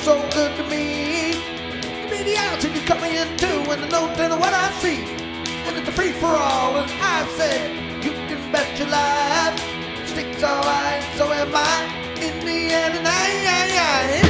so good to me. You mean the attitude you cut me into, and the note and what I see. And it's a free for all, and I've said, you can bet your life. Sticks alright, so am I. In the end, and I